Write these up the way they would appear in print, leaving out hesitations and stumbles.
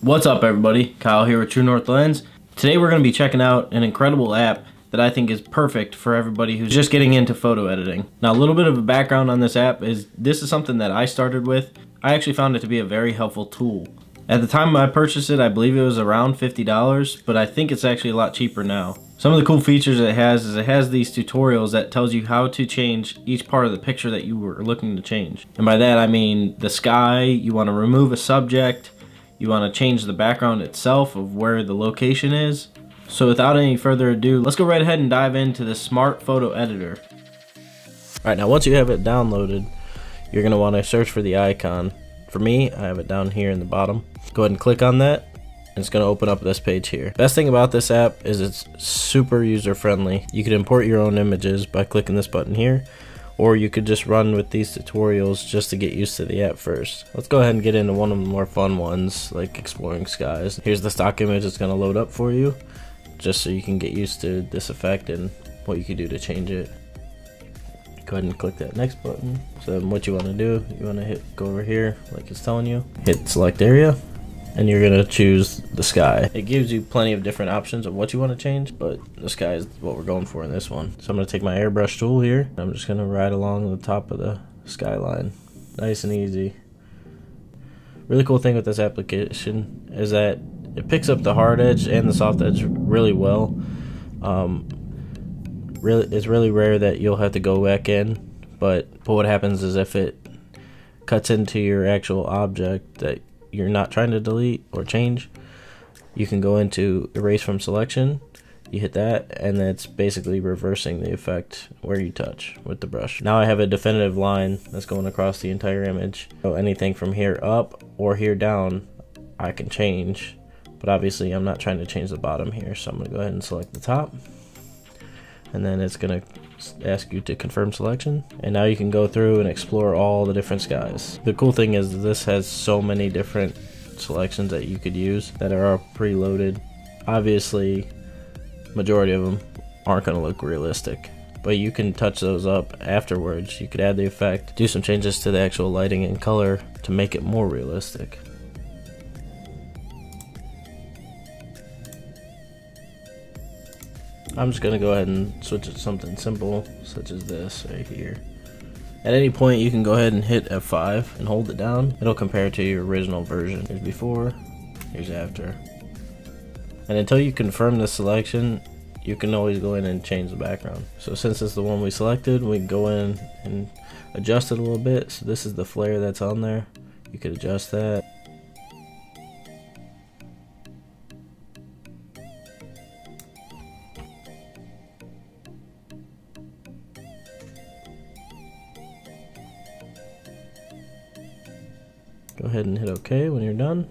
What's up everybody, Kyle here with True North Lens. Today we're going to be checking out an incredible app that I think is perfect for everybody who's just getting into photo editing. Now a little bit of a background on this app is this is something that I started with. I actually found it to be a very helpful tool. At the time I purchased it, I believe it was around $50, but I think it's actually a lot cheaper now. Some of the cool features it has is it has these tutorials that tells you how to change each part of the picture that you were looking to change. And by that I mean the sky, you want to remove a subject, you want to change the background itself of where the location is. So without any further ado, let's go right ahead and dive into the Smart Photo Editor. Alright, now once you have it downloaded, you're going to want to search for the icon. For me, I have it down here in the bottom. Go ahead and click on that, and it's going to open up this page here. Best thing about this app is it's super user friendly. You can import your own images by clicking this button here, or you could just run with these tutorials just to get used to the app first. Let's go ahead and get into one of the more fun ones, like exploring skies. Here's the stock image it's going to load up for you, just so you can get used to this effect and what you can do to change it. Go ahead and click that next button. So then what you want to do, you want to go over here like it's telling you, hit select area, and you're going to choose the sky. It gives you plenty of different options of what you want to change, but the sky is what we're going for in this one. So I'm going to take my airbrush tool here. I'm just going to ride along the top of the skyline. Nice and easy. Really cool thing with this application is that it picks up the hard edge and the soft edge really well. It's really rare that you'll have to go back in, but what happens is if it cuts into your actual object that you're not trying to delete or change, you can go into erase from selection, you hit that, and it's basically reversing the effect where you touch with the brush. Now I have a definitive line that's going across the entire image, so anything from here up or here down I can change, but obviously I'm not trying to change the bottom here, so I'm going to go ahead and select the top, and then it's going to ask you to confirm selection, and now you can go through and explore all the different skies. The cool thing is this has so many different selections that you could use that are all preloaded. Obviously majority of them aren't going to look realistic, but you can touch those up afterwards. You could add the effect, do some changes to the actual lighting and color to make it more realistic. I'm just going to go ahead and switch it to something simple, such as this right here. At any point, you can go ahead and hit F5 and hold it down. It'll compare to your original version. Here's before, here's after. And until you confirm the selection, you can always go in and change the background. So since it's the one we selected, we can go in and adjust it a little bit. So this is the flare that's on there. You could adjust that. Go ahead and hit OK when you're done.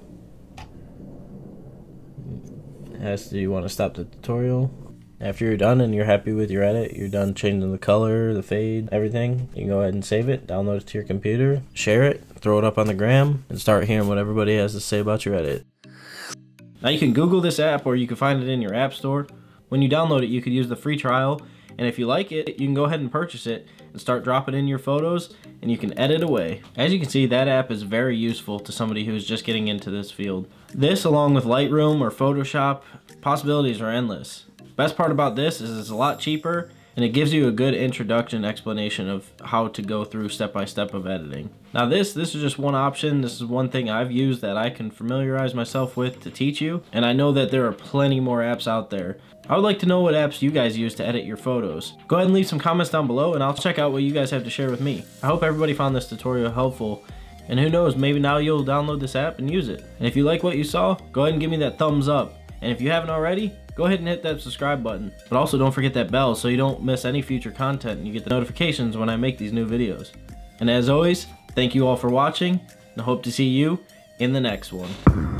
Do you want to stop the tutorial? After you're done and you're happy with your edit, you're done changing the color, the fade, everything, you can go ahead and save it, download it to your computer, share it, throw it up on the gram, and start hearing what everybody has to say about your edit. Now you can Google this app or you can find it in your app store. When you download it, you could use the free trial, and if you like it, you can go ahead and purchase it and start dropping in your photos, and you can edit away. As you can see, that app is very useful to somebody who's just getting into this field. This, along with Lightroom or Photoshop, possibilities are endless. Best part about this is it's a lot cheaper, and it gives you a good introduction explanation of how to go through step-by-step of editing. Now this is just one option. This is one thing I've used that I can familiarize myself with to teach you, and I know that there are plenty more apps out there. I would like to know what apps you guys use to edit your photos. Go ahead and leave some comments down below, and I'll check out what you guys have to share with me. I hope everybody found this tutorial helpful, and who knows, maybe now you'll download this app and use it. And if you like what you saw, go ahead and give me that thumbs up. And if you haven't already, go ahead and hit that subscribe button. But also don't forget that bell so you don't miss any future content and you get the notifications when I make these new videos. And as always, thank you all for watching, and I hope to see you in the next one.